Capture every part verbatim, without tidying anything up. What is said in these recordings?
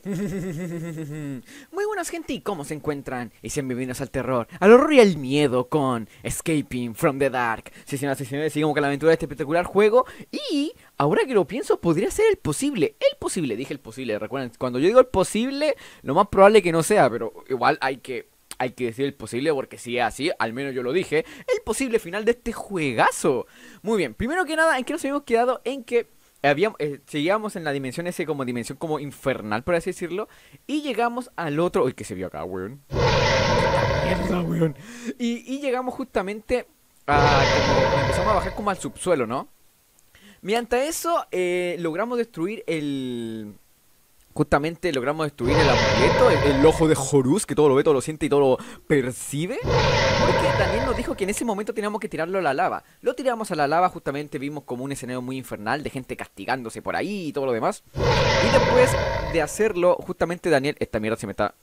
Muy buenas gente, ¿y cómo se encuentran? Y sean bienvenidos al terror, al horror y al miedo con Escaping from the Dark. Sí, señoras y señores, sigamos con la aventura de este espectacular juego. Y ahora que lo pienso, podría ser el posible. El posible, dije el posible, recuerden, cuando yo digo el posible, lo más probable que no sea, pero igual hay que... Hay que decir el posible porque si es así, al menos yo lo dije, el posible final de este juegazo. Muy bien, primero que nada, ¿en qué nos habíamos quedado? En que habíamos, eh, seguíamos en la dimensión ese como dimensión como infernal, por así decirlo. Y llegamos al otro... Uy, ¿qué se vio acá, weón? Mierda, weón. Y, y llegamos justamente a... como empezamos a bajar como al subsuelo, ¿no? Mediante eso, eh, logramos destruir el... Justamente logramos destruir el amuleto, el, el ojo de Horus, que todo lo ve, todo lo siente y todo lo percibe. Porque Daniel nos dijo que en ese momento teníamos que tirarlo a la lava. Lo tiramos a la lava, justamente vimos como un escenario muy infernal de gente castigándose por ahí y todo lo demás. Y después de hacerlo, justamente Daniel... Esta mierda se me está...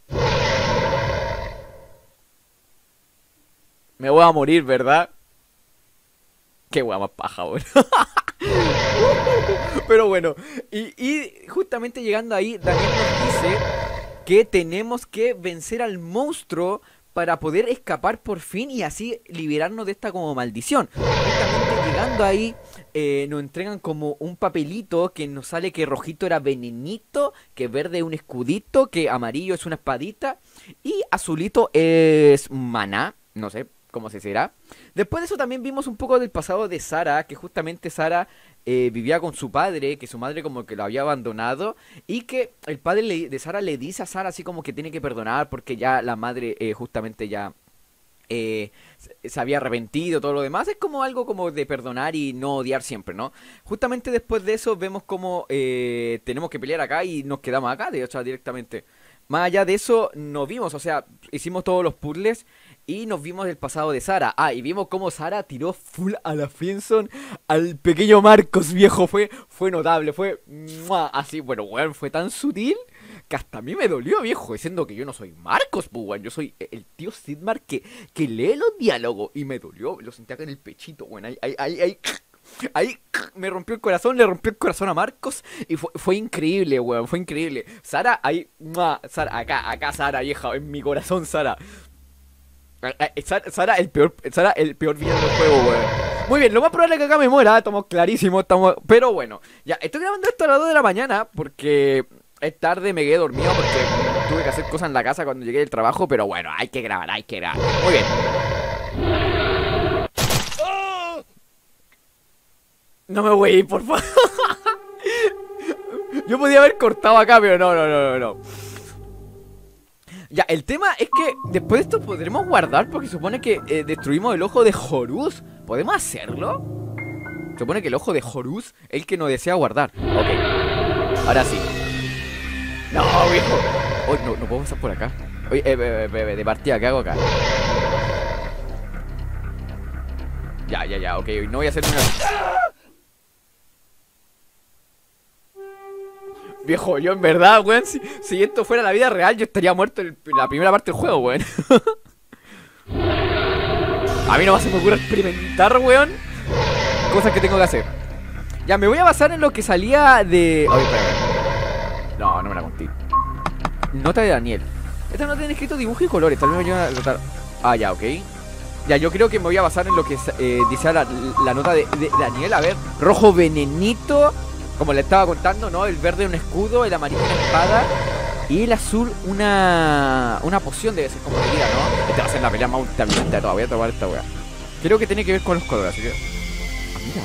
Me voy a morir, ¿verdad? Qué hueá más paja, weón. Pero bueno, y, y justamente llegando ahí, Daniel nos dice que tenemos que vencer al monstruo para poder escapar por fin y así liberarnos de esta como maldición. Justamente llegando ahí, eh, nos entregan como un papelito que nos sale que rojito era venenito, que verde un escudito, que amarillo es una espadita y azulito es maná, no sé cómo se será. Después de eso también vimos un poco del pasado de Sara, que justamente Sara eh, vivía con su padre, que su madre como que lo había abandonado y que el padre le, de Sara le dice a Sara así como que tiene que perdonar porque ya la madre eh, justamente ya eh, se, se había arrepentido, todo lo demás. Es como algo como de perdonar y no odiar siempre, ¿no? Justamente después de eso vemos como eh, tenemos que pelear acá y nos quedamos acá, de hecho directamente. Más allá de eso, nos vimos, o sea, hicimos todos los puzzles y nos vimos el pasado de Sara. Ah, y vimos cómo Sara tiró full a la friendzone al pequeño Marcos, viejo. Fue, fue notable, fue ¡mua! Así, bueno, weón, fue tan sutil que hasta a mí me dolió, viejo, diciendo que yo no soy Marcos, pues, weón. Yo soy el tío Sidmar que, que lee los diálogos y me dolió, lo sentí acá en el pechito, weón. Ahí, ahí, ahí, ahí. Ahí me rompió el corazón, le rompió el corazón a Marcos y fue, fue increíble, weón, fue increíble. Sara, ahí, ¡mua! Sara, acá, acá Sara, vieja, en mi corazón, Sara. Sara, Sara, el peor, Sara, el peor villano del juego, weón. Muy bien, lo más probable es que acá me muera, estamos clarísimos, estamos... Pero bueno, ya, estoy grabando esto a las dos de la mañana porque es tarde, me quedé dormido porque tuve que hacer cosas en la casa cuando llegué del trabajo. Pero bueno, hay que grabar, hay que grabar. Muy bien. No me voy a ir, por favor. Yo podía haber cortado acá, pero no, no, no, no, no. Ya, el tema es que después de esto podremos guardar porque supone que eh, destruimos el ojo de Horus. ¿Podemos hacerlo? Supone que el ojo de Horus es el que nos desea guardar. Ok, ahora sí. No, viejo. Uy, no, no puedo pasar por acá. Oye, eh, eh, eh, de partida, ¿qué hago acá? Ya, ya, ya, ok, no voy a hacer una... Viejo, yo en verdad, weón, si, si esto fuera la vida real, yo estaría muerto en la primera parte del juego, weón. A mí no se me ocurre experimentar, weón, cosas que tengo que hacer. Ya, me voy a basar en lo que salía de... Oye, espérame. No, no me la conté. Nota de Daniel. Esta nota tiene escrito dibujo y colores, tal vez me ayuden a tratar. Ah, ya, ok. Ya, yo creo que me voy a basar en lo que eh, dice la, la nota de, de Daniel. A ver, rojo venenito, como le estaba contando, ¿no? El verde un escudo, el amarillo una espada y el azul una una poción debe ser como de vida, ¿no? Esta va a ser la pelea más ultraviolenta de toda. Voy a tomar esta weá. Creo que tiene que ver con los colores, así que... Ah, mira.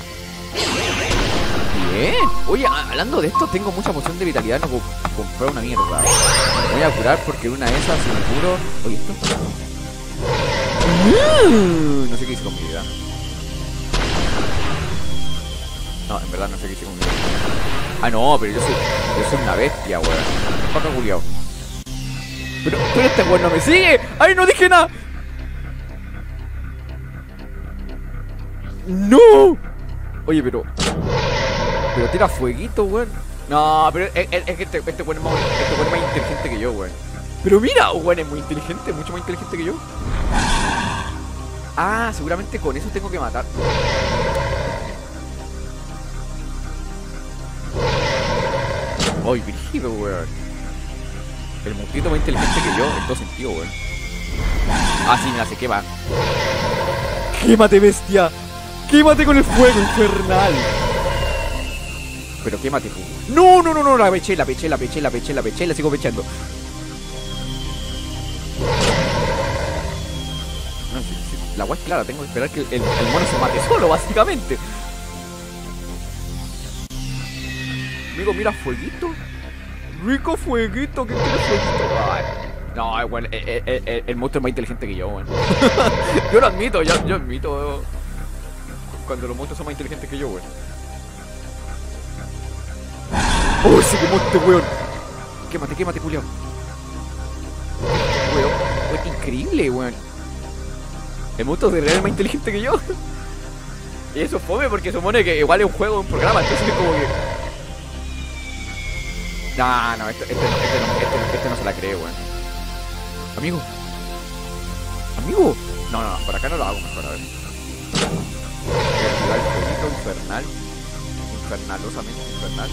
Bien. Oye, hablando de esto, tengo mucha poción de vitalidad. No puedo comprar una mierda. Me voy a curar porque una de esas, si me curo... Oye, esto... No sé qué hice con mi vida. No, en verdad no sé qué hice con mi vida. Ah, no, pero yo soy, yo soy una bestia, weón. Paca culiao. Pero, pero este weón no me sigue. ¡Ay, no dije nada! ¡No! Oye, pero... Pero tira fueguito, weón. No, pero es, es, es que este, este weón es más, este weón es más inteligente que yo, weón. Pero mira, weón, es muy inteligente, mucho más inteligente que yo. Ah, seguramente con eso tengo que matar. Ay, brígido, weón. El monstruito más inteligente que yo, en todo sentido, weón. Ah, sí, mira, se quema. ¡Quémate, bestia! ¡Quémate con el fuego infernal! Pero quémate tú. No, no, no, no, la peché, la peché, la peché, la peché, la peché, la sigo pechando. No, sí, sí, la guay es clara, tengo que esperar que el, el mono se mate solo, básicamente. Amigo, mira, fueguito. Rico fueguito, ¿qué quiere fueguito? Ay, no, bueno, el, el, el, el monstruo es más inteligente que yo, bueno. Yo lo admito, yo, yo admito cuando los monstruos son más inteligentes que yo, bueno. ¡Oh, se quemó este weón! Quémate, quémate, culiao. Weón, weón, increíble, weón. El monstruo de real es más inteligente que yo. Y eso fome porque supone que igual es un juego, un programa, entonces es como que... No, no, este, este, no, este, no, este, no, este no se la cree, weón. Amigo. Amigo. No, no, no, por acá no lo hago mejor, a ver. El fueguito infernal. Infernalosamente infernal.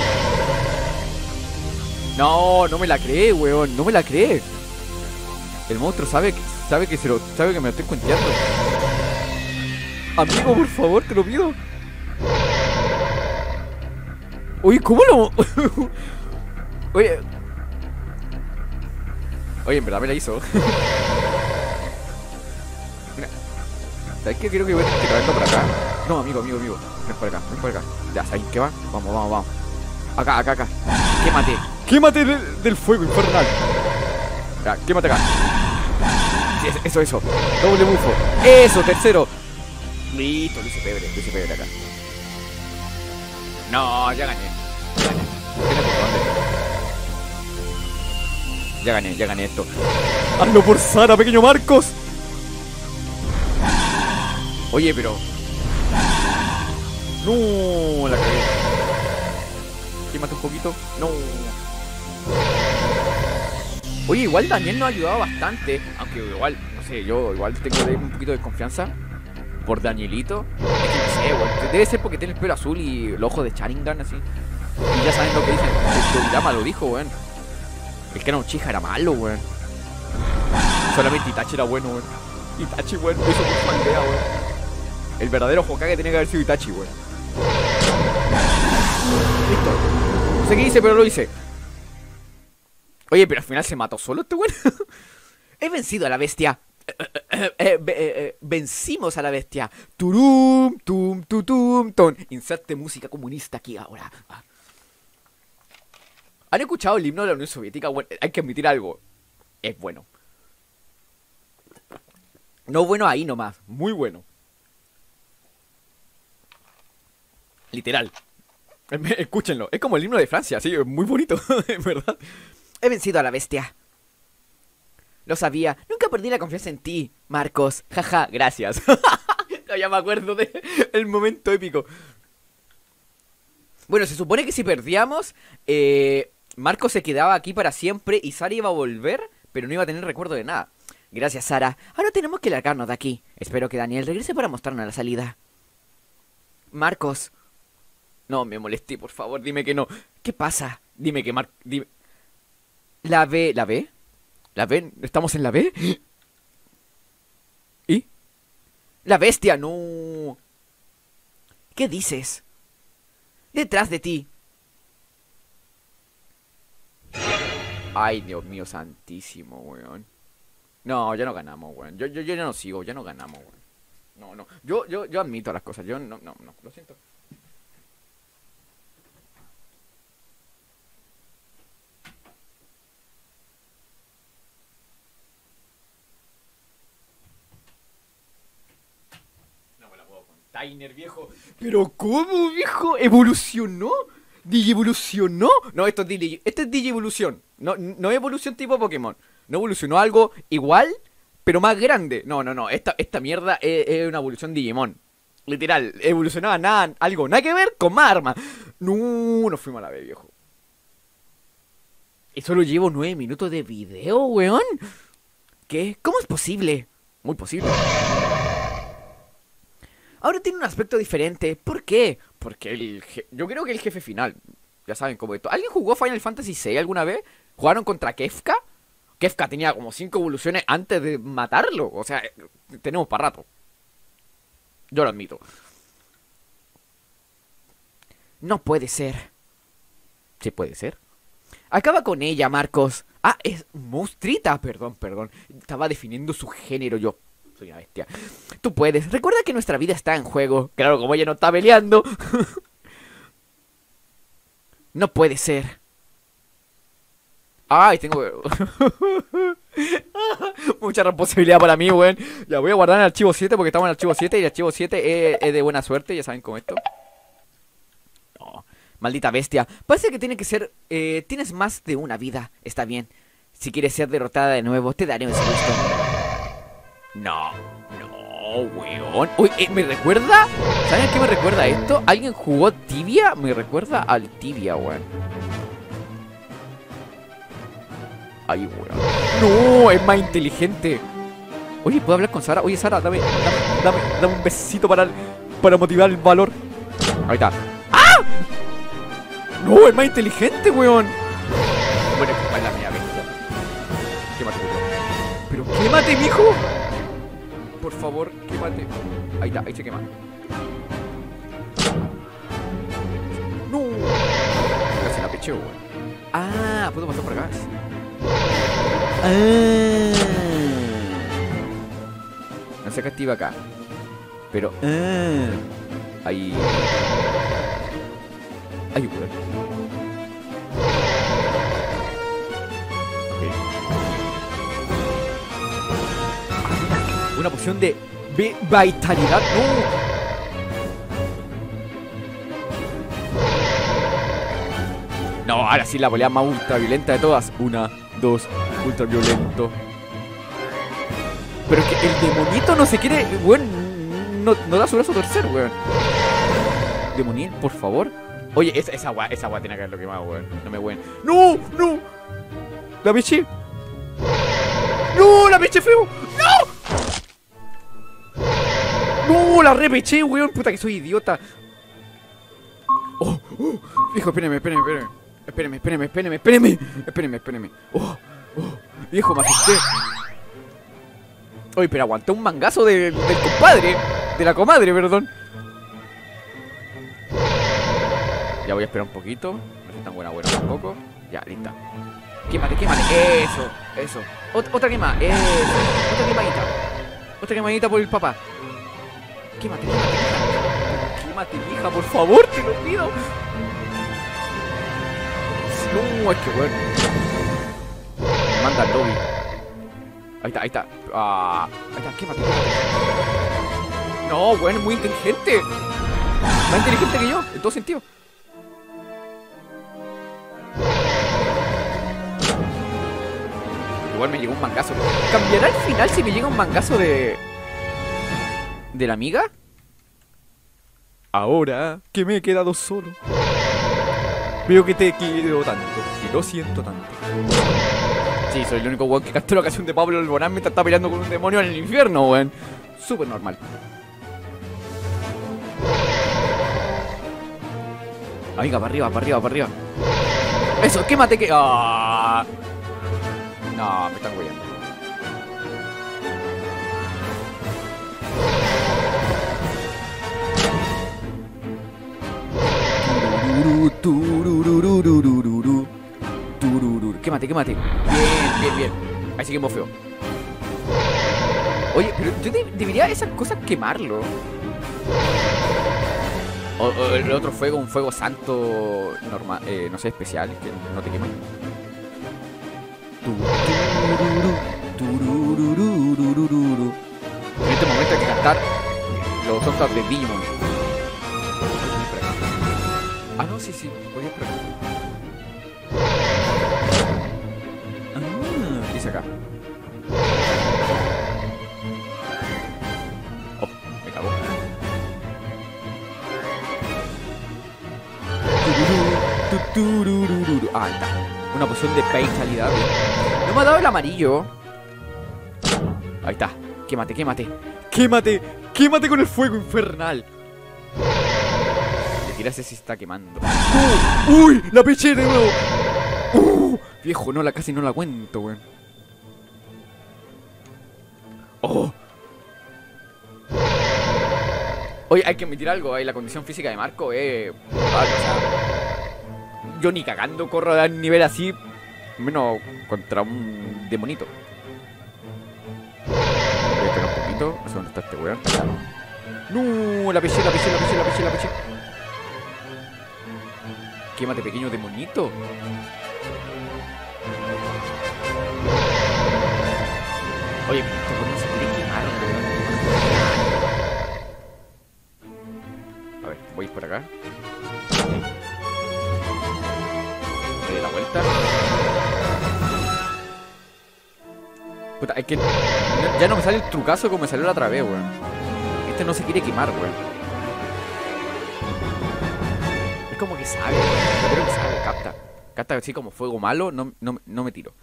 No, no me la cree, weón, no me la cree. El monstruo sabe, sabe que se lo, sabe que me lo estoy cuenteando. Amigo, por favor, te lo pido. Oye, ¿cómo lo...? Oye... Oye, en verdad me la hizo. Mira, ¿sabes qué? Creo que voy a tener que traerlo por acá. No, amigo, amigo, amigo. Ven por acá, ven por acá. Ya, ¿saben qué va? Vamos, vamos, vamos. Acá, acá, acá. Quémate. Quémate del, del fuego infernal. Ya, quémate acá. Sí, eso, eso. Doble bufo. Eso, tercero. Listo, lo hice pebre, lo hice pebre acá. No, ya gané. Ya gané. ¿Tiene por dónde? Ya gané, ya gané esto. ¡Hazlo por Sara, pequeño Marcos! Oye, pero... No, la cagué. Quémate un poquito. No. Oye, igual Daniel nos ha ayudado bastante. Aunque igual, no sé, yo igual tengo un poquito de confianza por Danielito. Es que no sé, weón. Debe ser porque tiene el pelo azul y el ojo de Sharingan así. Y ya saben lo que dicen. El Toriyama lo dijo, weón. El que era Uchiha era malo, weón. Solamente Itachi era bueno, weón. Itachi, weón, lo hizo por su aldea, weón. El verdadero Hokage tenía que haber sido Itachi, weón. Listo. No sé qué hice, pero lo hice. Oye, pero al final se mató solo este weón. He vencido a la bestia. Eh, eh, eh, eh, vencimos a la bestia. Turum, tum, tutum, ton. Inserte música comunista aquí ahora. ¿Han escuchado el himno de la Unión Soviética? Bueno, hay que admitir algo. Es bueno. No bueno ahí nomás. Muy bueno. Literal. Escúchenlo. Es como el himno de Francia. Sí, es muy bonito. En verdad. He vencido a la bestia. Lo sabía. Nunca perdí la confianza en ti, Marcos. Jaja, gracias. Ya me acuerdo del momento épico. Bueno, se supone que si perdíamos... Eh... Marcos se quedaba aquí para siempre y Sara iba a volver, pero no iba a tener recuerdo de nada. Gracias, Sara. Ahora tenemos que largarnos de aquí. Espero que Daniel regrese para mostrarnos la salida. Marcos. No, me molesté, por favor, dime que no. ¿Qué pasa? Dime que Mar... Dime... ¿La B? ¿La B? ¿La B? ¿Estamos en la B? ¿Y? ¡La bestia! ¡No! ¿Qué dices? Detrás de ti. Ay, Dios mío santísimo, weón. No, ya no ganamos, weón. Yo, yo, yo ya no sigo, ya no ganamos, weón. No, no. Yo, yo, yo admito las cosas. Yo no, no, no. Lo siento. No me la puedo container, viejo. Pero ¿cómo, viejo? ¿Evolucionó? ¿Digievolucionó? No, esto es Digi, esto es Digievolución. No, no es evolución tipo Pokémon. No evolucionó algo igual, pero más grande. No, no, no. Esta, esta mierda es, es una evolución Digimon. Literal, evolucionaba nada, algo nada que ver con más armas. No, nos fuimos a la vez, viejo. Y solo llevo nueve minutos de video, weón. ¿Qué? ¿Cómo es posible? Muy posible. Ahora tiene un aspecto diferente. ¿Por qué? Porque el je yo creo que el jefe final. Ya saben cómo esto. ¿Alguien jugó Final Fantasy seis alguna vez? ¿Jugaron contra Kefka? Kefka tenía como cinco evoluciones antes de matarlo. O sea, tenemos para rato. Yo lo admito. No puede ser. Sí puede ser. Acaba con ella, Marcos. Ah, es monstrita. Perdón, perdón. Estaba definiendo su género yo. Soy una bestia. Tú puedes. Recuerda que nuestra vida está en juego. Claro, como ella no está peleando. No puede ser. Ay, tengo... mucha responsabilidad para mí, weón. Ya voy a guardar en el archivo siete porque estamos en el archivo siete. Y el archivo siete es, es de buena suerte. Ya saben cómo esto. No, maldita bestia. Parece que tiene que ser... Eh, tienes más de una vida. Está bien. Si quieres ser derrotada de nuevo, te daré ese gusto. No, no, weón. Uy, eh, ¿me recuerda? ¿Saben qué me recuerda esto? ¿Alguien jugó Tibia? Me recuerda al Tibia, weón. Ay, weón. No, es más inteligente. Oye, ¿puedo hablar con Sara? Oye, Sara, dame, dame, dame, dame un besito para, para motivar el valor. Ahí está. ¡Ah! No, es más inteligente, weón. Bueno, que es la mía, bestia. Quémate, weón. Pero quémate, mijo. Por favor, quémate. Ahí está, ahí se quema. No. Casi la pecheo, weón. Ah, puedo pasar por acá. Ah. No se activa acá. Pero... Ah. Ahí... Ahí, weón. Ok. Ah, una poción de... de vitalidad. No. No, ahora sí la pelea más ultraviolenta de todas. Una, dos, ultraviolento. Pero es que el demonito no se quiere, weón, no, no da su brazo a torcer, weón. Demonil, por favor. Oye, esa, esa agua, esa agua tiene que haberlo quemado, weón. No me weón. ¡No! ¡No! ¡La peché! ¡No! ¡La peché feo! ¡No! ¡No! ¡La repeché, weón! Puta que soy idiota. ¡Oh! ¡Oh! Hijo, espérenme, espérenme, espérenme. Espérenme, espérenme, espérenme, espérenme. Espérenme, espérenme. ¡Oh! ¡Oh! Viejo, me asusté. Oye, pero aguanté un mangazo de, del compadre. De la comadre, perdón. Ya voy a esperar un poquito. No es tan buena, buena tampoco. Ya, lista. Quémate, quémate. Eso, eso. Ot otra quema. Eso. Otra quemadita. Otra quemadita por el papá. Quémate, quémate, quémate. Quémate, hija, por favor, te lo pido. No, es que bueno. Me manda el lobby. Ahí está, ahí está. Ah, ahí está, quémate, quémate. No, bueno, es muy inteligente. Más inteligente que yo, en todo sentido. Igual me llegó un mangazo. ¿Cambiará al final si me llega un mangazo de... de la amiga? Ahora que me he quedado solo, veo que te quiero tanto y lo siento tanto. Sí, soy el único weón que cantó la canción de Pablo Alborán mientras está peleando con un demonio en el infierno, weón. Súper normal. Amiga, para arriba, para arriba, para arriba. Eso, quémate que... ¡Ah! No, me están weyando. Quémate, quémate. Bien, bien, bien. Ahí sí que feo. Oye, pero yo de debería esas cosas quemarlo. O, o el otro fuego, un fuego santo normal, eh, no sé, especial, que no te quema. En este momento hay que cantar los soundtracks de Digimon. Ah, no, sí, sí, podía esperar. Ah, dice acá. Oh, me cago. Ah, ahí está. Una poción de vitalidad. No me ha dado el amarillo. Ahí está. Quémate, quémate. Quémate, quémate con el fuego infernal. Le tiras ese, se está quemando. ¡Uh! ¡Uy! ¡La peché de nuevo! ¡Uh! Viejo, no, la casi no la cuento, weón. ¡Oh! Oye, hay que admitir algo, ahí la condición física de Marco es... Vale, o sea, yo ni cagando corro a un nivel así, menos contra un demonito. Voy a esperar un poquito, no sé dónde está este weón. No, la peché, la peché, la peché, la peché, la peché. Quémate, pequeño demonito. Oye, pero esto no se quiere quemar, weón. A ver, voy a ir por acá. Doy la vuelta. Puta, es que ya no me sale el trucazo como me salió la otra vez, weón. Este no se quiere quemar, weón. Es como que sabe, weón. Yo creo que sabe, capta. Capta así como fuego malo, no, no, no me tiro.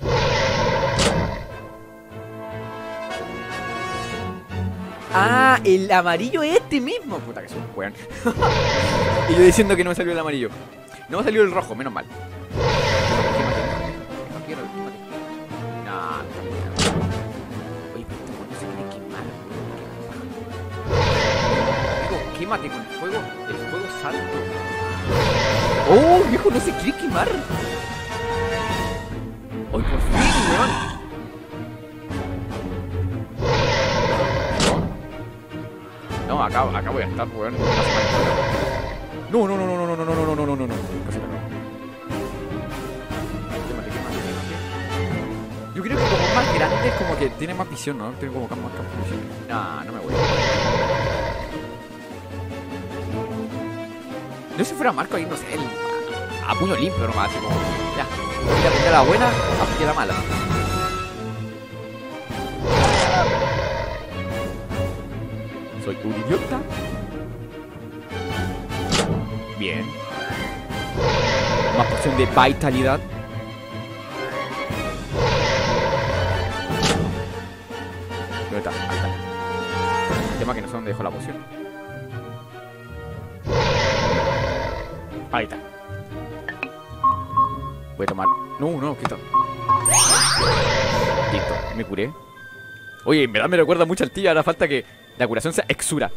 Ah, el amarillo es este mismo. Puta que soy un weón. Y yo diciendo que no me salió el amarillo. No me salió el rojo, menos mal. No quiero, quémate. No, no. Oye, pero este weón no se quiere quemar, weón. Digo, quémate con el fuego. El fuego salto. Oh, viejo, no se quiere quemar. Oye, por fin, weón. No, acá, acá voy a estar, weón. No, no, no, no, no, no, no, no, no, no, no, no, no. Casi no. Quémate, quémate, quémate. Yo creo que como más grande es como que tiene más visión, ¿no? Tiene como más campo de visión. Nah, no me voy. Yo si fuera Marco ahí, no sé, el, a, a puño limpio nomás, así como, ya. Voy a aprender la buena, aprender la mala. Soy un idiota. Bien. Más porción de vitalidad. ¿Dónde está? Ahí está. El tema que no sé dónde dejó la poción. Ahí está. Voy a tomar. No, no, quita. Listo, me curé. Oye, en verdad me recuerda mucho al tío. Ahora falta que la curación sea exura.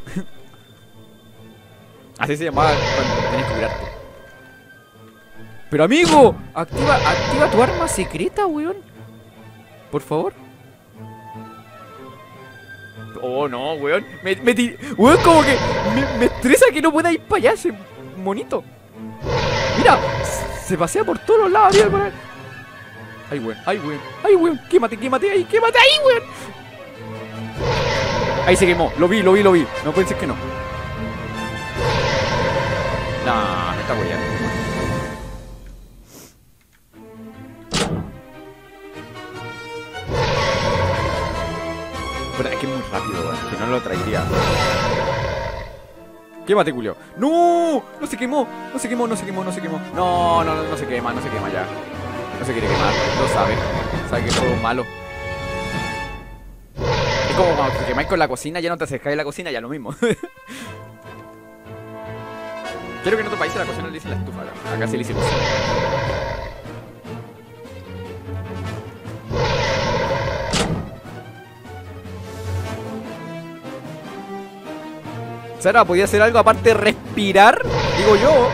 Así se llamaba cuando tenés que curarte. Pero amigo, activa, activa tu arma secreta, weón. Por favor. Oh, no, weón. Me, me tir... Weón, como que me, me estresa que no pueda ir para allá ese monito. Mira, se pasea por todos los lados, tío. Ay, weón, ay, weón, ay, weón. Quémate, quémate ahí, quémate ahí, weón. Ahí se quemó, lo vi, lo vi, lo vi. No pueden ser que no. Nah, me está huellando. Pero es que es muy rápido, weón. Que no lo traería. Quémate, culio. ¡No! No se quemó, no se quemó, no se quemó, no se quemó. No, no, no, no se quema, no se quema ya. No se quiere quemar, lo sabe. Sabe que es todo malo. Es como cuando te quemáis con la cocina, ya no te acercáis a la cocina, ya lo mismo. Quiero que en otro país la cocina le dicen la estufa. Acá, acá se le dice cocina. Sara, ¿podía hacer algo aparte de respirar? Digo yo.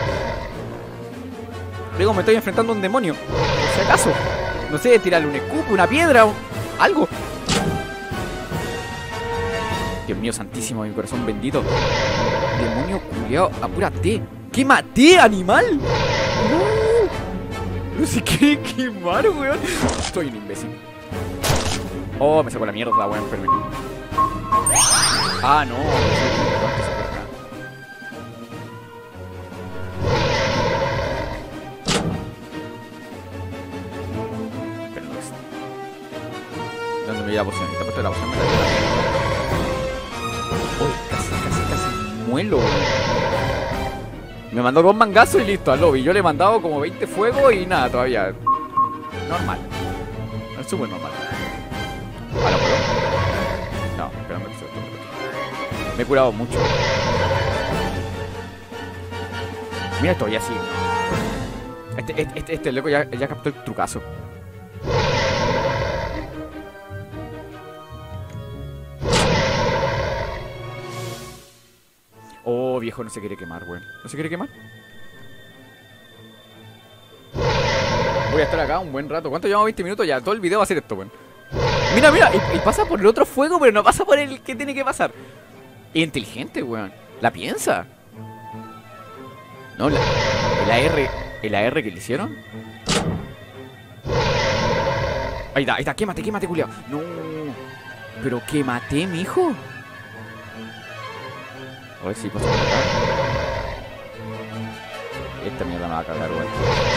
Luego me estoy enfrentando a un demonio. Por si acaso. No sé, tirarle un escupo, una piedra o algo. Dios mío santísimo, mi corazón bendito. Demonio culiao, apúrate. ¡Quémate, animal! No, no se quiere quemar, weón. Soy un imbécil. Oh, me sacó la mierda, weón, enferme. Ah, no. Pero no es. Dándome ya la poción. Esta parte de la poción me la dio. Uy, casi, casi, casi muelo, weón. Me mandó dos mangazos y listo, al lobby. Yo le he mandado como veinte fuegos y nada, todavía. Normal. Es súper normal. ¿Ahora puedo? No, esperando que se lo toque. Me he curado mucho. Mira, estoy así. Este, este, este, este loco ya, ya captó el trucazo. Oh, viejo, no se quiere quemar, weón. ¿No se quiere quemar? Voy a estar acá un buen rato. ¿Cuánto llevamos? veinte minutos ya. Todo el video va a ser esto, weón. Mira, mira. Y, y pasa por el otro fuego, pero no pasa por el que tiene que pasar. Es inteligente, weón. La piensa. No, la, el A R. El A R que le hicieron. Ahí está, ahí está. Quémate, quémate, culiao. No. Pero quémate, mijo. A ver si pasa por acá. Esta mierda me va a cagar, weón.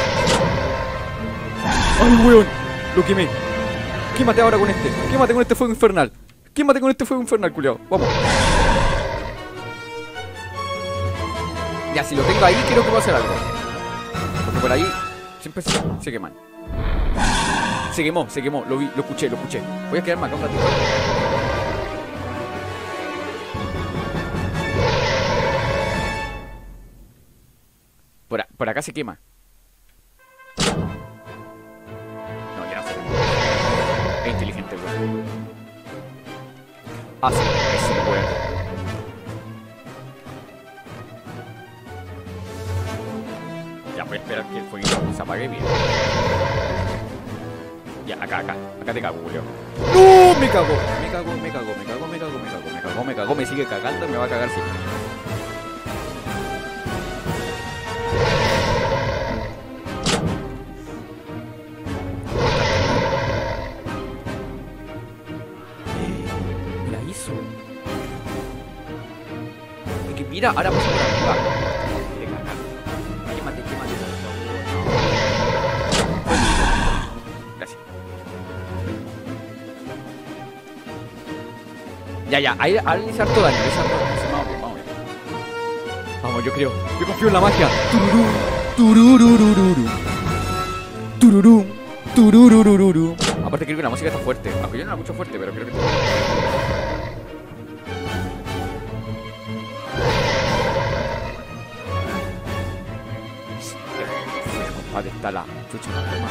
¡Ay, weón! Lo quemé. Quémate ahora con este. Quémate con este fuego infernal. Quémate con este fuego infernal, culiao. Vamos. Ya, si lo tengo ahí, creo que voy a hacer algo. Porque por ahí siempre se, se queman. Se quemó, se quemó. Lo vi, lo escuché, lo escuché. Voy a quedarme acá un ratito. Por, a, por acá se quema. No, ya no se quema. Es inteligente, weón. Ah, sí, es un weón. Ya voy a esperar que el fueguito se apague bien. Ya, acá, acá. Acá te cago, weón. ¡No! Me cago. Me cago, me cago, me cago, me cago, me cago, me cago, me cago, me sigue cagando y me va a cagar siempre. Mira, ahora vamos por arriba. Quémate, quémate. Gracias. Ya, ya, ahí, ahí es harto daño, es harto daño. Vamos bien, vamos bien. Vamos, yo creo. Yo confío en la magia. Tururururururu. Tururú. Turururururu. Aparte creo que la música está fuerte. Aunque yo no la escucho fuerte, pero creo que está fuerte. Compadre, está la chucha en la toma.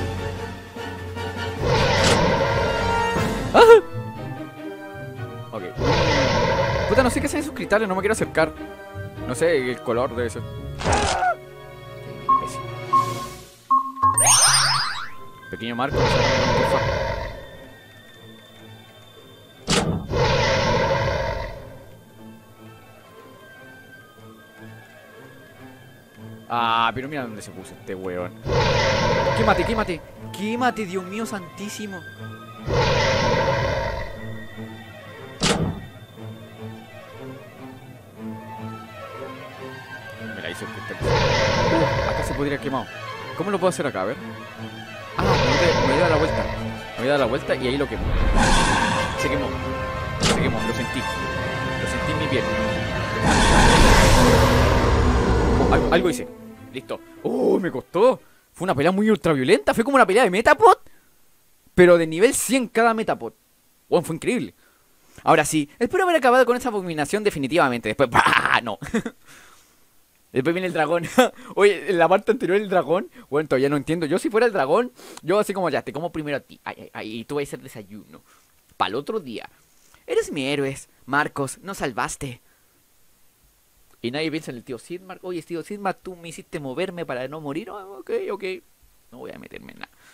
¡Ah! Ok. Puta, no sé qué hacen esos cristales, no me quiero acercar. No sé, el color debe ser. Pequeño Marco, no sé, porfa. Ah, pero mira dónde se puso este weón. Quémate, quémate. Quémate, Dios mío santísimo. Me la hizo el cristal. Uh, acá se podría haber quemado. ¿Cómo lo puedo hacer acá? A ver. Ah, me voy a dar la vuelta. Me voy a dar la vuelta y ahí lo quemo. Se quemó. Se quemó, lo sentí. Lo sentí en mi piel. Oh, algo, algo hice. Listo. ¡Oh, me costó! Fue una pelea muy ultraviolenta. Fue como una pelea de Metapod, pero de nivel cien cada Metapod. Bueno, fue increíble. Ahora sí, espero haber acabado con esta abominación definitivamente. Después, ¡bah! No. Después viene el dragón. Oye, en la parte anterior el dragón. Bueno, todavía no entiendo. Yo si fuera el dragón, yo así como ya, te como primero a ti. Ay, ay, ay, y tú vas a hacer desayuno. Para el otro día. Eres mi héroe, Marcos. Nos salvaste. Y nadie piensa en el tío Sigmar. Oye, tío Sigmar, tú me hiciste moverme para no morir. Oh, ok, ok. No voy a meterme en nada.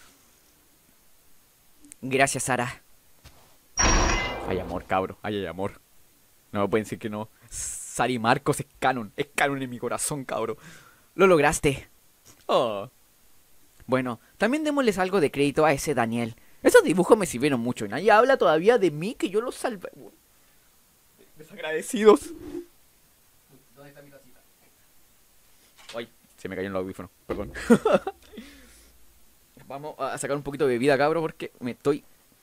Gracias, Sara. Hay amor, cabro. Ay, hay amor. No me pueden decir que no. Sara y Marcos es canon. Es canon en mi corazón, cabro. Lo lograste. Oh. Bueno, también démosles algo de crédito a ese Daniel. Esos dibujos me sirvieron mucho. Y nadie habla todavía de mí que yo los salvé. Desagradecidos. ¿Dónde está mi tacita? Ay, se me cayó el audífono, perdón. Vamos a sacar un poquito de bebida, cabro, porque me estoy...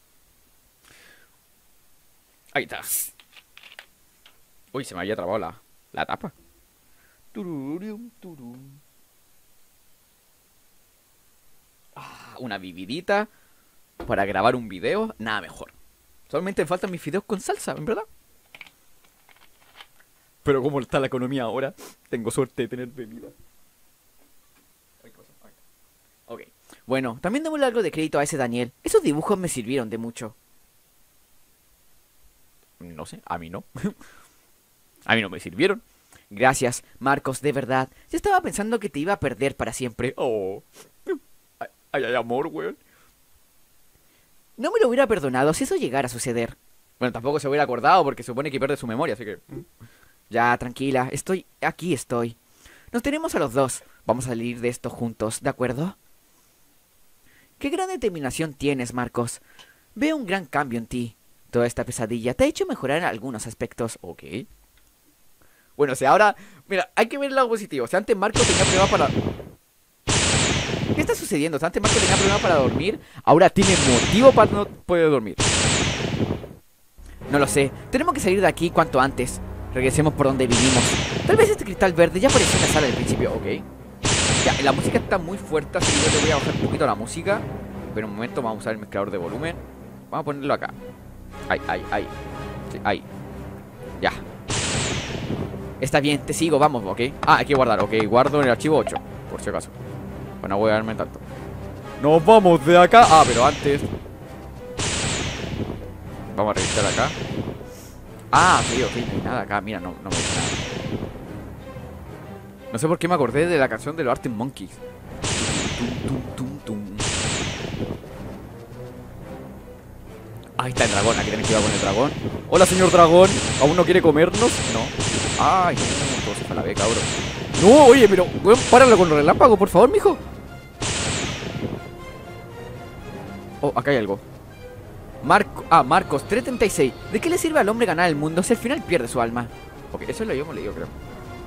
Ahí está. Uy, se me había trabado la, la tapa. Tururum, turum. Ah, una vividita para grabar un video. Nada mejor. Solamente me faltan mis videos con salsa, ¿en verdad? Pero como está la economía ahora, tengo suerte de tener bebida. Ok. Bueno, también démosle algo de crédito a ese Daniel. Esos dibujos me sirvieron de mucho. No sé, a mí no. A mí no me sirvieron. Gracias, Marcos, de verdad. Yo estaba pensando que te iba a perder para siempre. Oh. Ay, ay, ay, amor, weón. No me lo hubiera perdonado si eso llegara a suceder. Bueno, tampoco se hubiera acordado porque se supone que pierde su memoria, así que... Ya, tranquila, estoy... Aquí estoy. Nos tenemos a los dos. Vamos a salir de esto juntos, ¿de acuerdo? Qué gran determinación tienes, Marcos. Veo un gran cambio en ti. Toda esta pesadilla te ha hecho mejorar en algunos aspectos. Ok. Bueno, o sea, ahora... Mira, hay que ver el lado positivo. O sea, antes Marcos tenía problemas para... ¿Qué está sucediendo? O sea, antes Marcos tenía problemas para dormir. Ahora tiene motivo para no poder dormir. No lo sé. Tenemos que salir de aquí cuanto antes. Regresemos por donde vivimos. Tal vez este cristal verde ya apareció en la sala al principio. Ok. Ya, la música está muy fuerte, así que yo le voy a bajar un poquito la música. Pero un momento, vamos a usar el mezclador de volumen. Vamos a ponerlo acá. Ahí, ahí, ahí. Sí, ahí. Ya. Está bien, te sigo, vamos, ok. Ah, hay que guardar, ok. Guardo en el archivo ocho, por si acaso. Bueno, voy a darme tanto. Nos vamos de acá. Ah, pero antes vamos a revisar acá. Ah, ok, ok, no hay nada acá. Mira, no, no me dice nada. No sé por qué me acordé de la canción de los Arctic Monkeys. Tum, tum, tum, tum. Ahí está el dragón, aquí tenés que ir con el dragón. Hola, señor dragón. ¿Aún no quiere comernos? No. Ay, no, todo se fue a la B, cabrón. No, oye, pero, weón, páralo con los relámpagos, por favor, mijo. Oh, acá hay algo. Marco, ah, Marcos, trescientos treinta y seis. ¿De qué le sirve al hombre ganar el mundo si al final pierde su alma? Ok, eso lo habíamos leído, creo.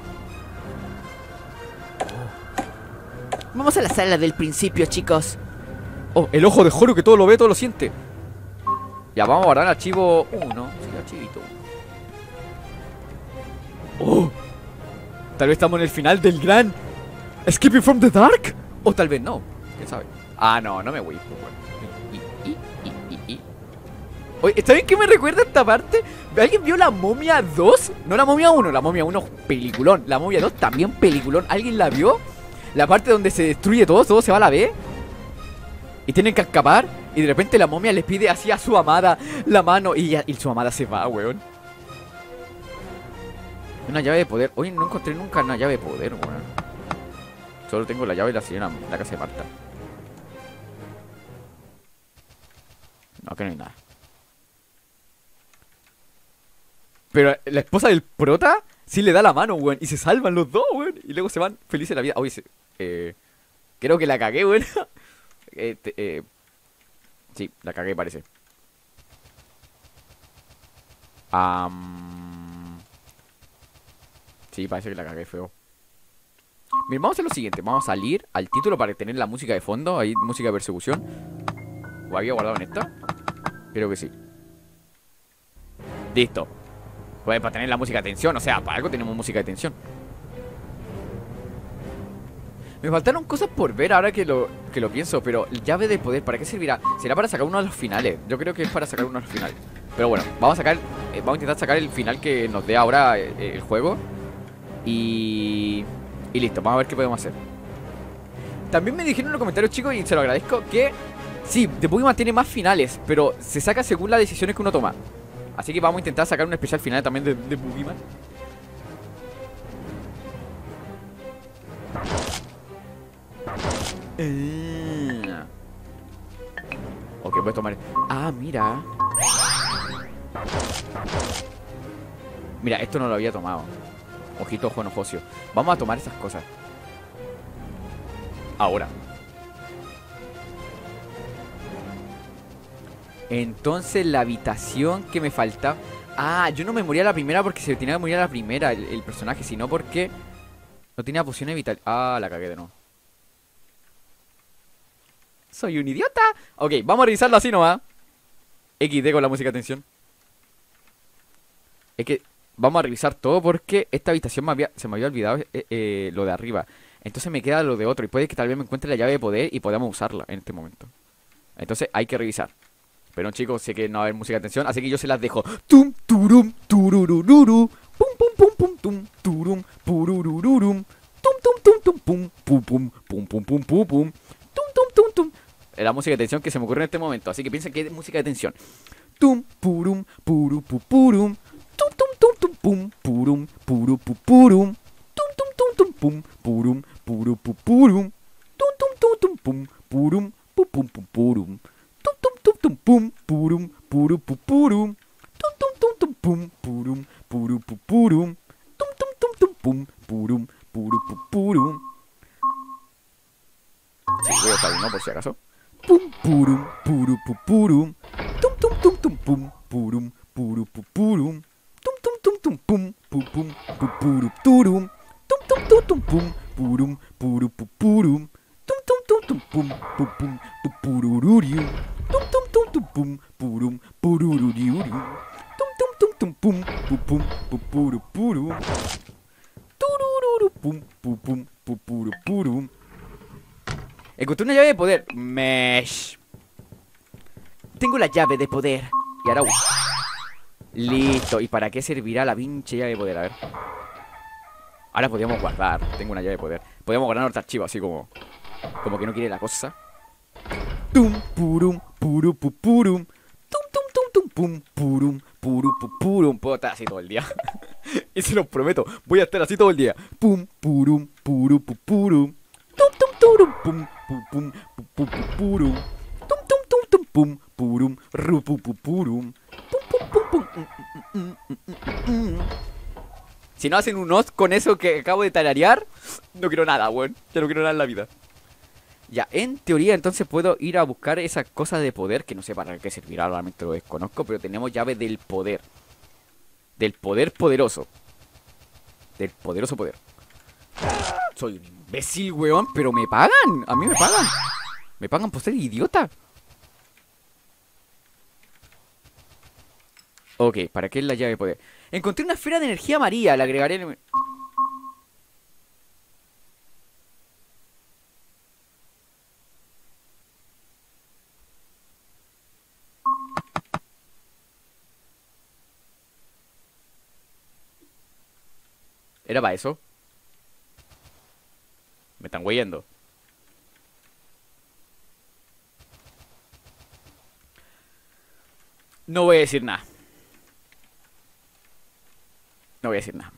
Vamos a la sala del principio, chicos. Oh, el ojo de Joro que todo lo ve, todo lo siente. Ya, vamos a guardar el archivo uno. Sí, archivito. Oh, tal vez estamos en el final del gran Escaping from the Dark. O tal vez no, quién sabe. Ah, no, no me voy. Y, y, y, y, y. Oye, ¿está bien que me recuerda esta parte? ¿Alguien vio la momia dos? No la momia uno, la momia uno peliculón. La momia dos también peliculón. ¿Alguien la vio? La parte donde se destruye todo, todo se va a la B y tienen que escapar. Y de repente la momia les pide así a su amada la mano y, ya, y su amada se va, weón. Una llave de poder. Hoy no encontré nunca una llave de poder, weón. Solo tengo la llave de la señora, la casa de Marta. No, que no hay nada. Pero la esposa del prota sí le da la mano, weón. Y se salvan los dos, weón. Y luego se van felices de la vida. Oye, se, eh, creo que la cagué, weón. eh, te, eh, sí, la cagué, parece. Um, sí, parece que la cagué feo. Miren, vamos a hacer lo siguiente. Vamos a salir al título para tener la música de fondo. Ahí, música de persecución. ¿O había guardado en esta? Creo que sí. Listo. Pues para tener la música de tensión. O sea, para algo tenemos música de tensión. Me faltaron cosas por ver ahora que lo, que lo pienso. Pero llave de poder, ¿para qué servirá? Será para sacar uno de los finales. Yo creo que es para sacar uno de los finales. Pero bueno, vamos a sacar eh, vamos a intentar sacar el final que nos dé ahora eh, el juego. Y... Y listo, vamos a ver qué podemos hacer. También me dijeron en los comentarios, chicos, y se lo agradezco, que sí, The Pokémon tiene más finales, pero se saca según las decisiones que uno toma. Así que vamos a intentar sacar un especial final también de, de Pokémon. Uh. Ok, voy a tomar... Ah, mira. Mira, esto no lo había tomado. Ojito, ojo enojocio. Vamos a tomar esas cosas ahora. Entonces la habitación que me falta... Ah, yo no me moría la primera porque se tenía que morir a la primera el, el personaje, sino porque no tenía pociones vitales. Ah, la cagué de nuevo. Soy un idiota. Ok, vamos a revisarlo así nomás. equis de con la música de tensión. Es que vamos a revisar todo porque esta habitación me había, se me había olvidado eh, eh, lo de arriba. Entonces me queda lo de otro y puede que tal vez me encuentre la llave de poder y podamos usarla en este momento. Entonces hay que revisar. Pero chicos, sé que no va a haber música de tensión, así que yo se las dejo. Tum, turum, tururururu. Pum, pum, pum, pum, tum, turum, pururururum. Tum, tum, tum, tum, pum, pum, pum, pum, pum, pum, pum, pum. Tum, tum, tum, tum. La música de tensión que se me ocurre en este momento, así que piensen que es música de tensión. Tum, purum, puru, pu, purum. Tum, tum, tum, tum pum purum puru pu purum. Tum tum tum tum pum purum puru pu purum. Tum tum tum tum pum purum pu pum pu purum. Tum tum tum tum pum purum puru pu purum. Tum tum tum tum pum purum puru pu purum. Tum tum tum tum pum purum puru pu purum. Sí, voy a salir, ¿no? Por si acaso. Pum purum puru pu purum. Tum tum tum tum pum purum puru pu purum. Tum tum tum tum pum pu pum pu puru turum. Tum tum tum tum pum purum puru pu purum. Tum tum tum tum pum pu pum pu purururium. Tum tum tum tum pum purum purururium. Tum tum tum tum pum pu pum pu puru purum. Turururu pum pu pum pu puru purum. Encontré una llave de poder. Mesh. Tengo la llave de poder. Y ahora... Listo. ¿Y para qué servirá la pinche llave de poder? A ver. Ahora podríamos guardar. Tengo una llave de poder. Podríamos guardar nuestro archivo así como... Como que no quiere la cosa. Tum purum puru pu purum. Tum tum tum tum pum purum puru pu purum. Puedo estar así todo el día. Y se los prometo. Voy a estar así todo el día. Pum purum puru pu purum. Tum tum turum pum pum pum pu pu pu purum. Tum tum tum tum pum purum ru pu pu purum. Pum pum pum pum. Mm, mm, mm, mm, mm, mm. Si no hacen un os con eso que acabo de tararear, no quiero nada, weón. Ya no quiero nada en la vida. Ya, en teoría entonces puedo ir a buscar esas cosas de poder, que no sé para qué servirá, realmente lo desconozco, pero tenemos llave del poder. Del poder poderoso. Del poderoso poder. Soy un imbécil, weón, pero me pagan. A mí me pagan. Me pagan por ser idiota. Ok, ¿para qué es la llave de poder? Encontré una esfera de energía amarilla. La agregaré en... el... ¿Era para eso? Me están güeyendo. No voy a decir nada. No voy a decir nada.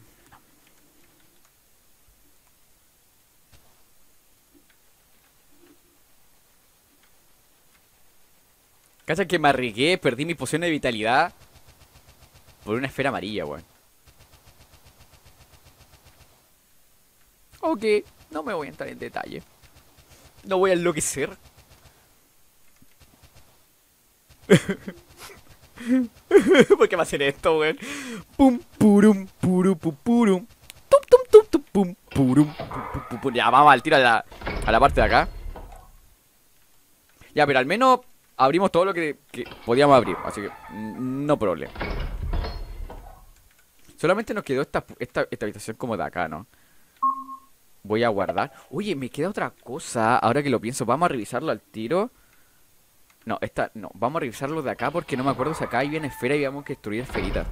Cacha que me arriesgué, perdí mi poción de vitalidad por una esfera amarilla, weón. Ok, no me voy a entrar en detalle. No voy a enloquecer. ¿Por qué va a hacer esto, weón? Pum, purum, puru, pu, purum. Tum, tum, tum, tum, pum, purum, pu, pu, pu, pu. Ya, vamos al tiro a la, a la parte de acá. Ya, pero al menos abrimos todo lo que, que podíamos abrir. Así que, no problema. Solamente nos quedó esta, esta, esta habitación como de acá, ¿no? Voy a guardar. Oye, me queda otra cosa. Ahora que lo pienso, vamos a revisarlo al tiro. No, esta, no, vamos a revisarlo de acá porque no me acuerdo si acá hay una esfera y vamos a destruir esferitas.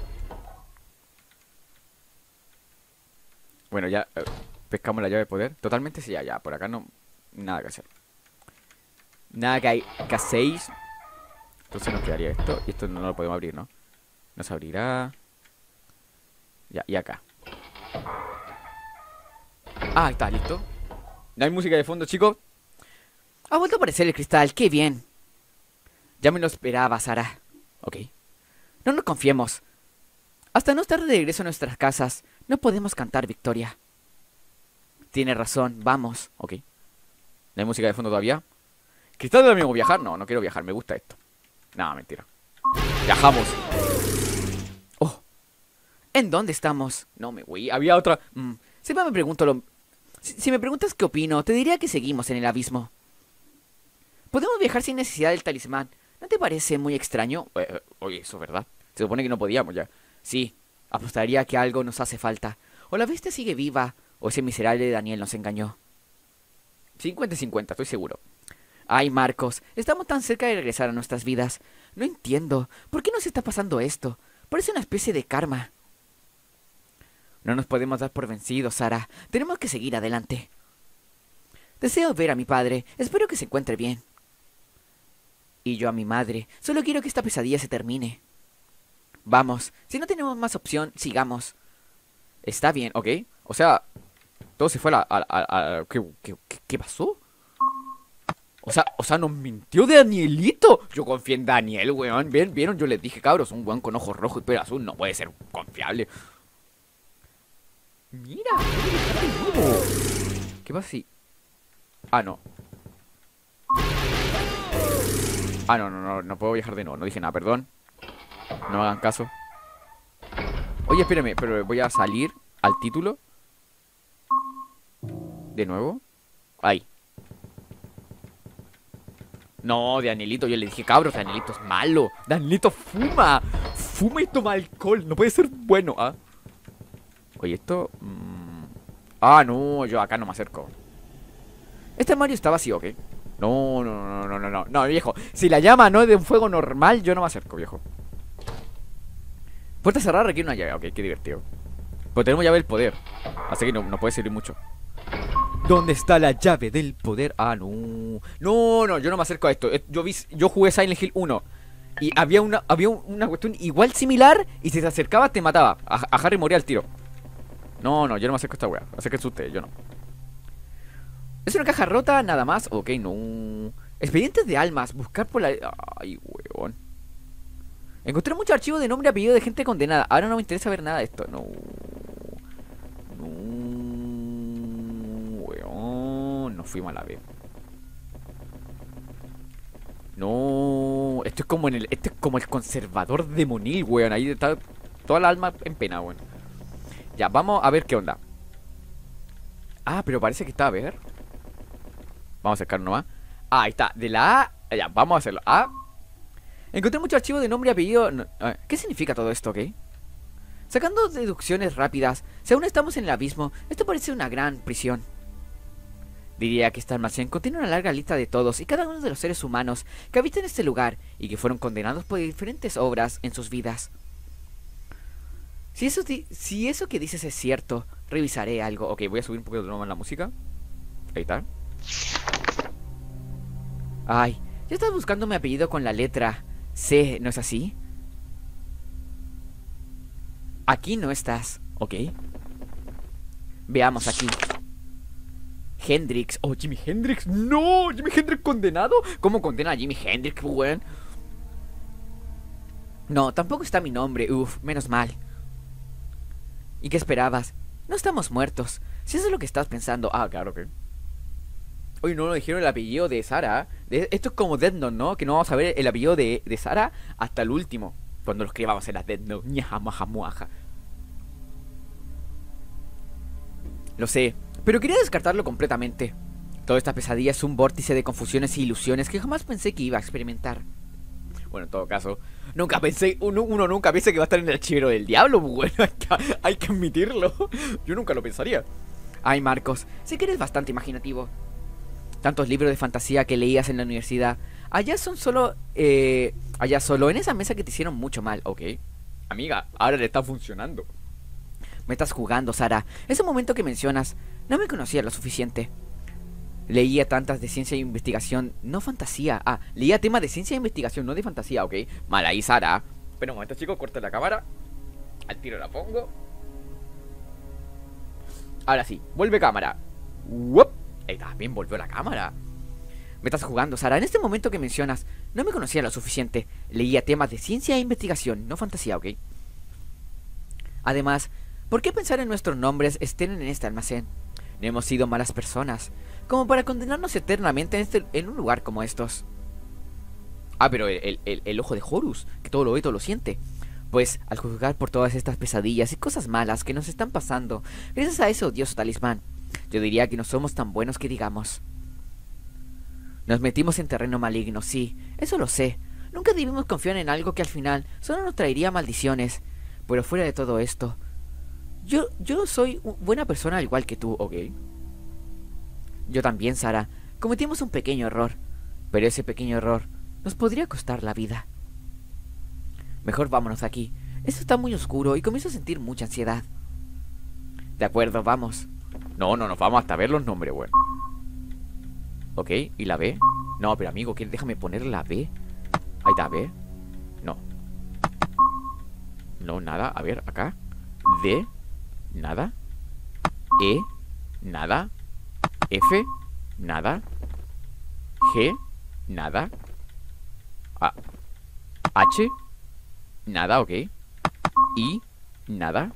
Bueno, ya eh, pescamos la llave de poder. Totalmente sí, ya, ya, por acá no, nada que hacer. Nada que hay que hacer. Entonces nos quedaría esto. Y esto no lo podemos abrir, ¿no? No se abrirá. Ya, y acá. Ah, ahí está, listo. No hay música de fondo, chicos. Ha vuelto a aparecer el cristal, qué bien. Ya me lo esperaba, Sara. Ok. No nos confiemos. Hasta no estar de regreso a nuestras casas, no podemos cantar victoria. Tiene razón, vamos. Ok. ¿No hay música de fondo todavía? ¿Cristal del amigo viajar? No, no quiero viajar, me gusta esto. No, mentira. Viajamos. Oh. ¿En dónde estamos? No me voy. Había otra... Mm. Siempre me pregunto lo... Si, si me preguntas qué opino, te diría que seguimos en el abismo. Podemos viajar sin necesidad del talismán. ¿No te parece muy extraño? Eh, oye, eso es verdad. Se supone que no podíamos ya. Sí, apostaría que algo nos hace falta. O la bestia sigue viva, o ese miserable Daniel nos engañó. cincuenta y cincuenta, estoy seguro. Ay, Marcos, estamos tan cerca de regresar a nuestras vidas. No entiendo. ¿Por qué nos está pasando esto? Parece una especie de karma. No nos podemos dar por vencidos, Sara. Tenemos que seguir adelante. Deseo ver a mi padre. Espero que se encuentre bien. Y yo a mi madre. Solo quiero que esta pesadilla se termine. Vamos, si no tenemos más opción, sigamos. Está bien, ¿ok? O sea, todo se fue a la... A, a- a- ¿qué, qué, qué- qué pasó? O sea, o sea, nos mintió Danielito. Yo confié en Daniel, weón. ¿Vieron? ¿Vieron? Yo les dije, cabros, un weón con ojos rojos y pelo azul no puede ser confiable. Mira, ¿qué pasa si...? Ah, no. Ah, no, no, no, no puedo viajar de nuevo. No dije nada, perdón. No me hagan caso. Oye, espérame, pero voy a salir al título. De nuevo. Ahí. No, Danielito, yo le dije, cabros, Danielito es malo. Danielito fuma. Fuma y toma alcohol. No puede ser bueno, ¿ah? Oye, esto... mm, ah, no, yo acá no me acerco. Este Mario está vacío, ¿ok? No, no, no, no, no, no, no, viejo. Si la llama no es de un fuego normal, yo no me acerco, viejo. Puerta cerrada requiere una llave, ok, qué divertido. Pero tenemos llave del poder, así que no, no puede servir mucho. ¿Dónde está la llave del poder? Ah, no. No, no, yo no me acerco a esto. Eh, Yo vi, yo jugué Silent Hill uno y había una, había un- una cuestión igual similar y si te acercabas te mataba. A, a Harry moría al tiro. No, no, yo no me acerco a esta wea. Acérquense ustedes, yo no. ¿Es una caja rota nada más? Ok, no. Expedientes de almas. Buscar por la... Ay, weón. Encontré muchos archivos de nombre y apellido de gente condenada. Ahora no me interesa ver nada de esto. No. No. Weón. Nos fuimos a la vez. No. Esto es como en el... Esto es como el conservador demonil, weón. Ahí está toda la alma en pena, weón. Ya, vamos a ver qué onda. Ah, pero parece que está a ver. Vamos a acercarnos nomás. Ah, ahí está. De la A. Ya, vamos a hacerlo. A. Encontré muchos archivos de nombre y apellido. No, a ver, ¿qué significa todo esto, ok? Sacando deducciones rápidas, si aún estamos en el abismo, esto parece una gran prisión. Diría que este almacén contiene una larga lista de todos y cada uno de los seres humanos que habitan este lugar y que fueron condenados por diferentes obras en sus vidas. Si eso, di- si eso que dices es cierto, revisaré algo. Ok, voy a subir un poco de nuevo la música. Ahí está. Ay, ya estás buscando mi apellido con la letra C, ¿no es así? Aquí no estás, ¿ok? Veamos aquí. Hendrix. Oh, Jimi Hendrix. No, Jimi Hendrix condenado. ¿Cómo condena a Jimi Hendrix, weón? No, tampoco está mi nombre. Uf, menos mal. ¿Y qué esperabas? No estamos muertos. Si eso es lo que estás pensando. Ah, claro que. Oye, no nos dijeron el apellido de Sara. De- esto es como Death Note, ¿no? Que no vamos a ver el apellido de, de Sara hasta el último. Cuando lo escribamos en la Death Note. Ñaja, maja, muaja. Lo sé, pero quería descartarlo completamente. Toda esta pesadilla es un vórtice de confusiones e ilusiones que jamás pensé que iba a experimentar. Bueno, en todo caso, nunca pensé, uno, uno nunca piensa que va a estar en el archivero del diablo, bueno, hay que, hay que admitirlo. Yo nunca lo pensaría. Ay, Marcos, sé que eres bastante imaginativo. Tantos libros de fantasía que leías en la universidad, allá son solo, eh, allá solo en esa mesa que te hicieron mucho mal, ¿ok? Amiga, ahora le está funcionando. Me estás jugando, Sara. Ese momento que mencionas, no me conocía lo suficiente. Leía tantas de ciencia e investigación, no fantasía. Ah, leía temas de ciencia e investigación, no de fantasía, ¿ok? Mal ahí, Sara. Espera un momento, chicos, corta la cámara. Al tiro la pongo. Ahora sí, vuelve cámara. ¡Wup! Ahí también volvió la cámara. Me estás jugando, Sara. En este momento que mencionas, no me conocía lo suficiente. Leía temas de ciencia e investigación, no fantasía, ¿ok? Además, ¿por qué pensar en nuestros nombres estén en este almacén? No hemos sido malas personas, como para condenarnos eternamente en, este, en un lugar como estos. Ah, pero el, el, el, el ojo de Horus, que todo lo ve, todo lo siente. Pues, al juzgar por todas estas pesadillas y cosas malas que nos están pasando, gracias a ese odioso talismán, yo diría que no somos tan buenos que digamos. Nos metimos en terreno maligno, sí, eso lo sé. Nunca debimos confiar en algo que al final solo nos traería maldiciones. Pero fuera de todo esto, Yo, yo soy u- buena persona al igual que tú, ¿ok? Yo también, Sara. Cometimos un pequeño error, pero ese pequeño error nos podría costar la vida. Mejor vámonos de aquí. Esto está muy oscuro y comienzo a sentir mucha ansiedad. De acuerdo, vamos. No, no, nos vamos hasta ver los nombres, bueno. Ok, ¿y la B? No, pero amigo, ¿quieres? Déjame poner la B. Ahí está, B. No. No, nada. A ver, acá. D. Nada. E. Nada. F. Nada. G. Nada. A. H. Nada, ok. I. Nada.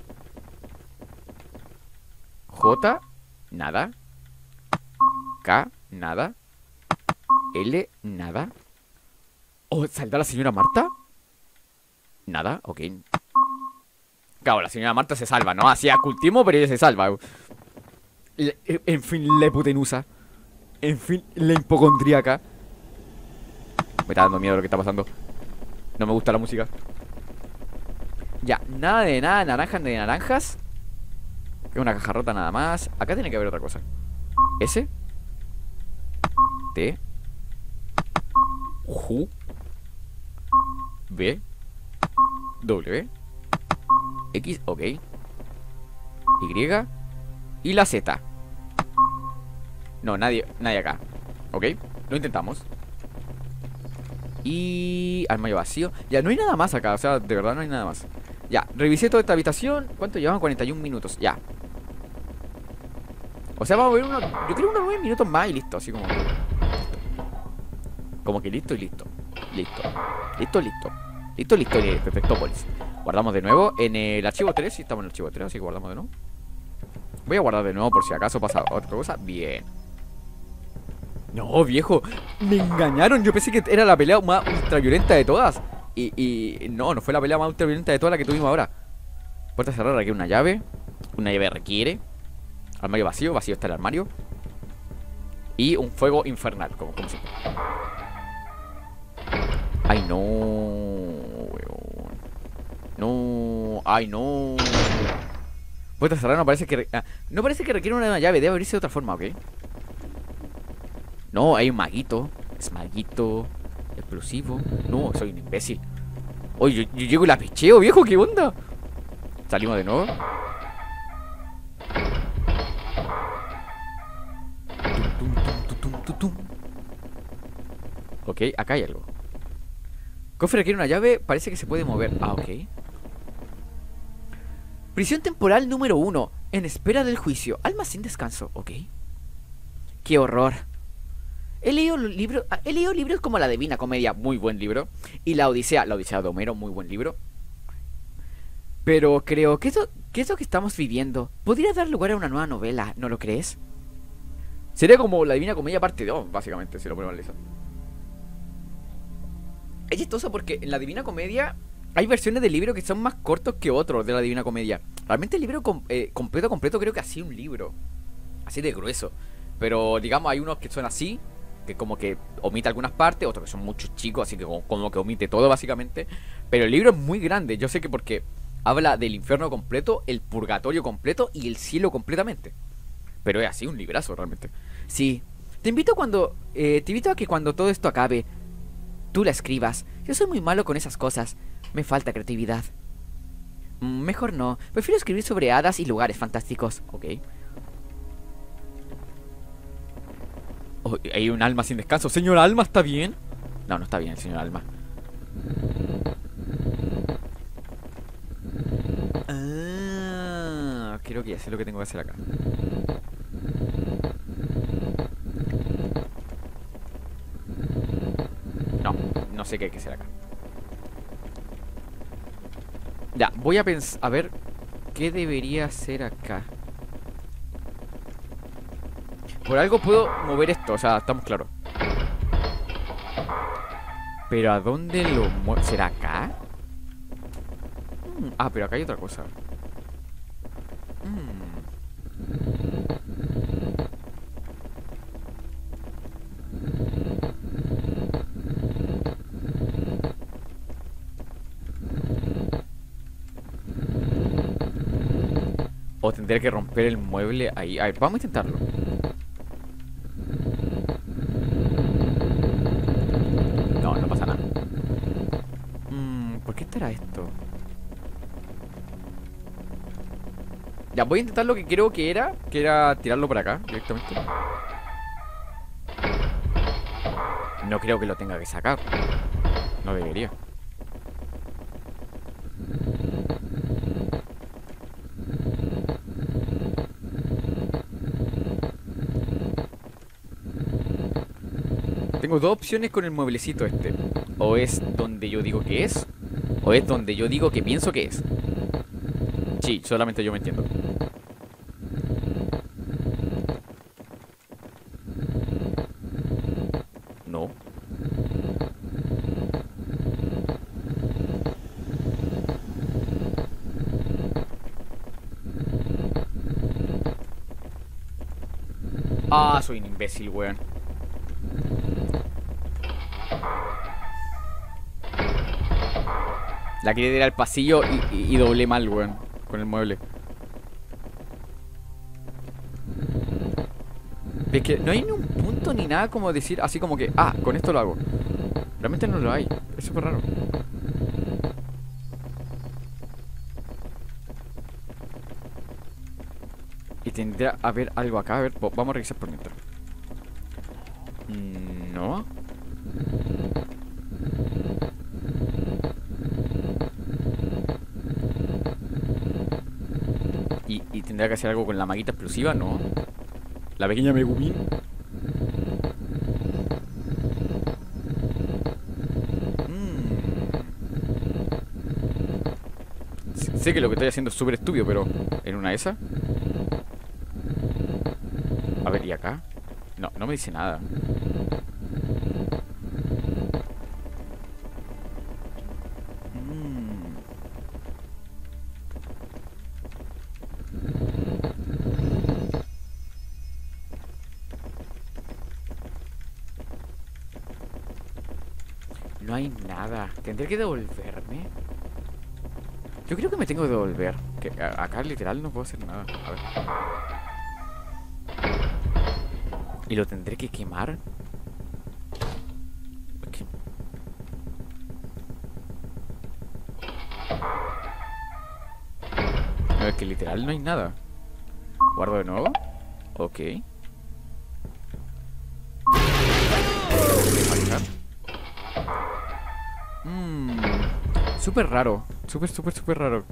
J. Nada. K. Nada. L. Nada. Oh, ¿saldrá la señora Marta? Nada, ok. Claro, la señora Marta se salva, ¿no? Hacía cultismo, pero ella se salva. Le- En fin, la hipotenusa. En fin, la hipocondríaca. Me está dando miedo lo que está pasando. No me gusta la música. Ya, nada de nada, naranjas de naranjas. Es una caja rota nada más. Acá tiene que haber otra cosa. S. T. Q. B. W. X, ok. Y. Y la Z. No, nadie, nadie acá. Ok, lo intentamos. Y... armario vacío. Ya, no hay nada más acá, o sea, de verdad no hay nada más. Ya, revisé toda esta habitación. ¿Cuánto llevan? cuarenta y un minutos, ya. O sea, vamos a ver unos... yo creo unos nueve minutos más y listo, así como... como que listo y listo. Listo. Listo, listo. Listo, listo, y Perfectópolis. Guardamos de nuevo en el archivo tres. Sí, estamos en el archivo tres, así que guardamos de nuevo. Voy a guardar de nuevo por si acaso pasa otra cosa. Bien. No, viejo, me engañaron. Yo pensé que era la pelea más ultraviolenta de todas. Y, y no, no fue la pelea más ultraviolenta de todas la que tuvimos ahora. Puerta cerrada, requiere una llave. Una llave requiere. Armario vacío, vacío está el armario. Y un fuego infernal, como, como siempre. Ay, no, weón. No, ay, no. Puerta cerrada no parece que... re- ah, no parece que requiere una llave, debe abrirse de otra forma, ¿ok? No, hay un maguito. Es maguito. Explosivo. No, soy un imbécil. Oye, yo, yo llego y la pecheo, viejo, ¿qué onda? Salimos de nuevo. Tum, tum, tum, tum, tum, tum. Ok, acá hay algo. Cofre requiere una llave, parece que se puede mover. Ah, ok. Prisión temporal número uno. En espera del juicio. Alma sin descanso, ok. Qué horror. He leído libros, he leído libros como La Divina Comedia, muy buen libro. Y La Odisea, La Odisea de Homero, muy buen libro. Pero creo que eso, que eso que estamos viviendo podría dar lugar a una nueva novela, ¿no lo crees? Sería como La Divina Comedia parte dos, básicamente, si lo ponemos a analizar. Es chistoso porque en La Divina Comedia hay versiones del libro que son más cortos que otros de La Divina Comedia. Realmente el libro com eh, completo, completo creo que así un libro. Así de grueso. Pero digamos hay unos que son así, que como que omite algunas partes, otros que son muchos chicos, así que como, como que omite todo básicamente. Pero el libro es muy grande, yo sé que porque habla del infierno completo, el purgatorio completo y el cielo completamente. Pero es así un librazo realmente. Sí, te invito cuando eh, te invito a que cuando todo esto acabe tú la escribas. Yo soy muy malo con esas cosas, me falta creatividad. Mm, Mejor no, prefiero escribir sobre hadas y lugares fantásticos. Ok. Oh, hay un alma sin descanso. ¿Señor Alma está bien? No, no está bien el señor Alma. Ah, creo que ya sé lo que tengo que hacer acá. No, no sé qué hay que hacer acá. Ya, voy a pensar, a ver qué debería hacer acá. Por algo puedo mover esto, o sea, estamos claros. Pero ¿a dónde lo muevo? ¿Será acá? Mm, ah, pero acá hay otra cosa. Mm. O tendré que romper el mueble ahí. A ver, vamos a intentarlo. No, no pasa nada. Mm, ¿por qué estará esto? Ya, voy a intentar lo que creo que era. Que era tirarlo por acá, directamente. No creo que lo tenga que sacar. No debería. tengo dos opciones con el mueblecito este. O es donde yo digo que es, o es donde yo digo que pienso que es. Sí, solamente yo me entiendo. No. Ah, soy un imbécil, weón. La quería ir al pasillo y, y, y doblé mal, weón, con el mueble. Es que no hay ni un punto ni nada como decir así como que, ah, con esto lo hago. Realmente no lo hay. Es súper raro. Y tendría a haber algo acá. A ver, vamos a revisar por mientras. No. Y, y tendría que hacer algo con la maguita explosiva, ¿no? La pequeña Megumin. Sé que lo que estoy haciendo es súper estúpido, pero ¿en una de esas? A ver, ¿y acá? No, no me dice nada. Mm. No hay nada. ¿Tendré que devolverme? Yo creo que me tengo que devolver. Que a- acá literal no puedo hacer nada. A ver. ¿Y lo tendré que quemar? Es que- No, es que literal no hay nada. ¿Guardo de nuevo? Ok. Marcar. Mmm. Súper raro. Súper, súper, súper raro.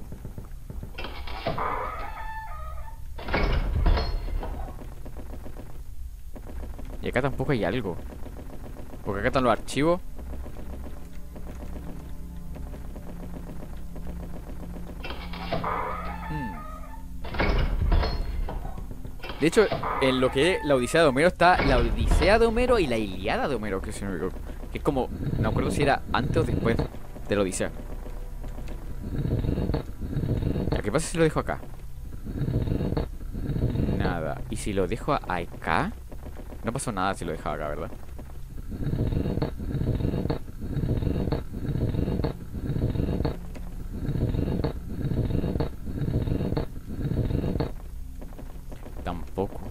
Y acá tampoco hay algo. Porque acá están los archivos. Hmm. De hecho, en lo que es la Odisea de Homero está la Odisea de Homero y la Ilíada de Homero, que, se me equivoco. Que es como, no me acuerdo si era antes o después de la Odisea. Ya, ¿qué pasa si lo dejo acá? Nada. ¿Y si lo dejo acá? No pasó nada si lo dejaba acá, ¿verdad? Tampoco.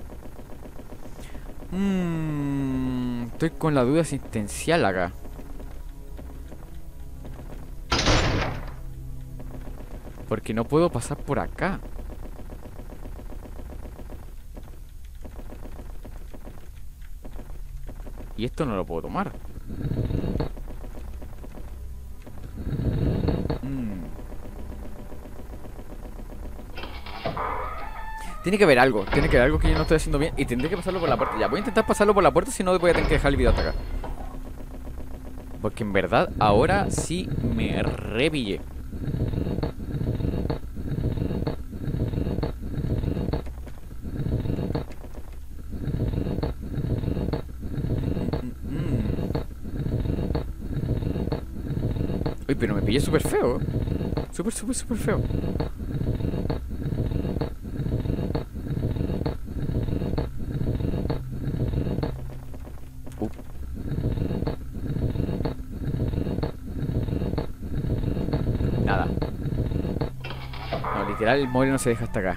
Mmm, estoy con la duda existencial acá. Porque no puedo pasar por acá. Y esto no lo puedo tomar. Mm. Tiene que haber algo, tiene que haber algo que yo no estoy haciendo bien. Y tendré que pasarlo por la puerta. Ya, voy a intentar pasarlo por la puerta, si no voy a tener que dejar el video hasta acá. Porque en verdad ahora sí me repillé. Uy, pero me pillé súper feo. Súper, súper, súper feo. Uh. Nada. No, literal el mueble no se deja hasta acá.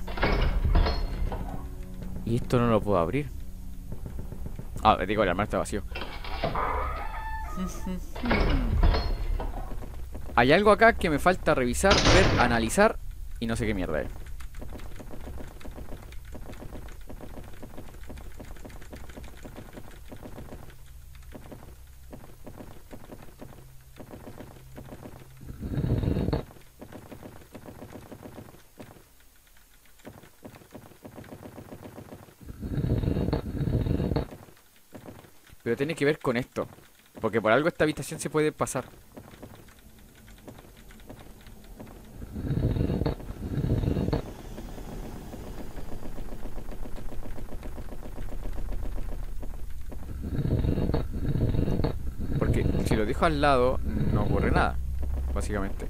Y esto no lo puedo abrir. Ah, digo, el armario está vacío. Hay algo acá que me falta revisar, ver, analizar. Y no sé qué mierda es. Pero tiene que ver con esto. Porque por algo esta habitación se puede pasar. Porque si lo dejo al lado, no ocurre nada. Básicamente.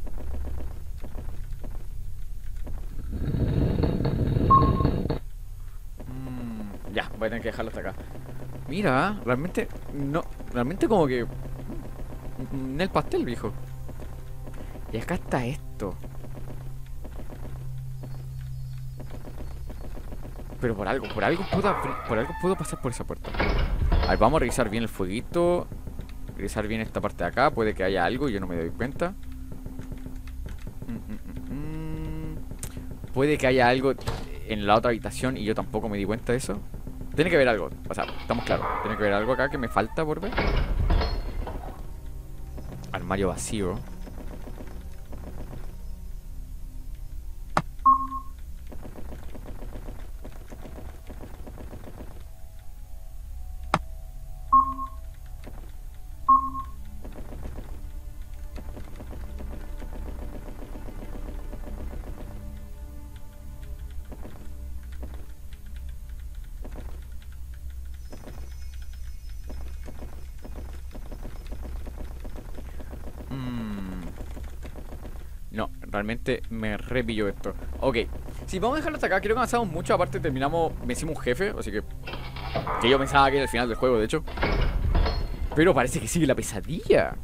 Mm, ya, voy a tener que dejarlo hasta acá. Mira, realmente, no, realmente como que en el pastel, viejo. Y acá está esto. Pero por algo, por algo puedo abrir- por algo puedo pasar por esa puerta. A ver, vamos a revisar bien el fueguito. Revisar bien esta parte de acá. Puede que haya algo y yo no me doy cuenta. Mm, mm, mm, mm. Puede que haya algo en la otra habitación y yo tampoco me di cuenta de eso. Tiene que haber algo, o sea, estamos claros. Tiene que haber algo acá que me falta por ver. Armario vacío. Mm, No, realmente me repillo esto. Ok, si vamos a dejarlo hasta acá. Creo que avanzamos mucho. Aparte terminamos, vencimos un jefe. Así que, que yo pensaba que era el final del juego, de hecho. Pero parece que sigue la pesadilla.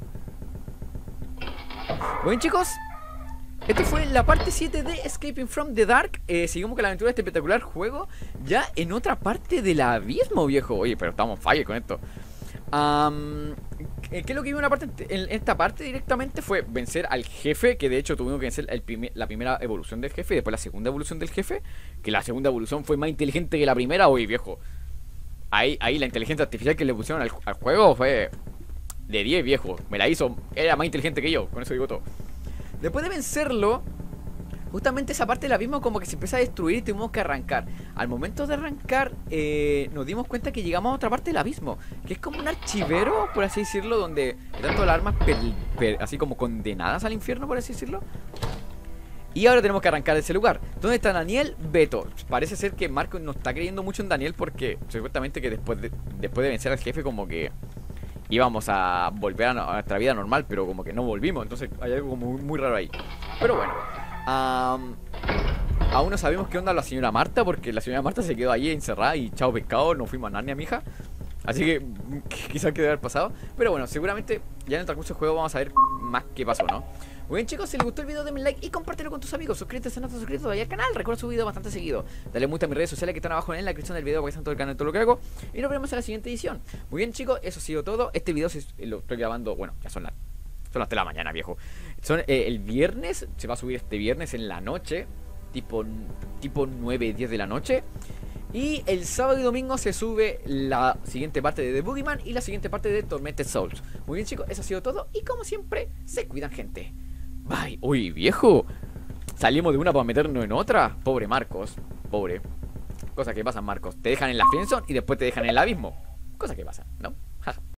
Bueno, chicos, esto fue la parte siete de Escaping from the Dark. eh, Seguimos con la aventura de este espectacular juego, ya en otra parte del abismo, viejo. Oye, pero estamos fire con esto. Am, ¿Qué es lo que vimos en, la parte, en esta parte directamente? Fue vencer al jefe. Que de hecho tuvimos que vencer el primer- la primera evolución del jefe y después la segunda evolución del jefe. Que la segunda evolución fue más inteligente que la primera. Oye, viejo, Ahí, ahí la inteligencia artificial que le pusieron al, al juego fue de diez, viejo. Me la hizo, era más inteligente que yo. Con eso digo todo. Después de vencerlo, justamente esa parte del abismo como que se empieza a destruir y tuvimos que arrancar. Al momento de arrancar, eh, nos dimos cuenta que llegamos a otra parte del abismo, que es como un archivero, por así decirlo, donde están todas las armas per- per- así como condenadas al infierno, por así decirlo. Y ahora tenemos que arrancar de ese lugar. ¿Dónde está Daniel? Beto. Parece ser que Marco no está creyendo mucho en Daniel porque supuestamente que después de, después de vencer al jefe como que íbamos a volver a, no- a nuestra vida normal, pero como que no volvimos. Entonces hay algo como muy, muy raro ahí. Pero bueno. am, aún no sabemos qué onda la señora Marta, porque la señora Marta se quedó ahí encerrada y chao pescado, no fuimos a Narnia, mija. Así que quizás quede haber pasado. Pero bueno, seguramente ya en el transcurso del juego vamos a ver más qué pasó, ¿no? Muy bien, chicos, si les gustó el video denme like y compártelo con tus amigos. Suscríbete si no estás suscrito todavía al canal. Recuerda subir video bastante seguido. Dale mucho a mis redes sociales que están abajo en la descripción del video para que sean todo el canal de todo lo que hago. Y nos vemos en la siguiente edición. Muy bien, chicos, eso ha sido todo. Este video se, lo estoy grabando, bueno, ya son las son las tres de la mañana, viejo. Son eh, el viernes, se va a subir este viernes en la noche, tipo tipo nueve, diez de la noche. Y el sábado y domingo se sube la siguiente parte de The Boogeyman y la siguiente parte de Tormented Souls. Muy bien, chicos, eso ha sido todo. Y como siempre, se cuidan, gente. Bye. Uy, viejo, salimos de una para meternos en otra. Pobre Marcos, pobre. Cosas que pasan, Marcos. Te dejan en la friendzone y después te dejan en el abismo. Cosas que pasan, ¿no? Jaja.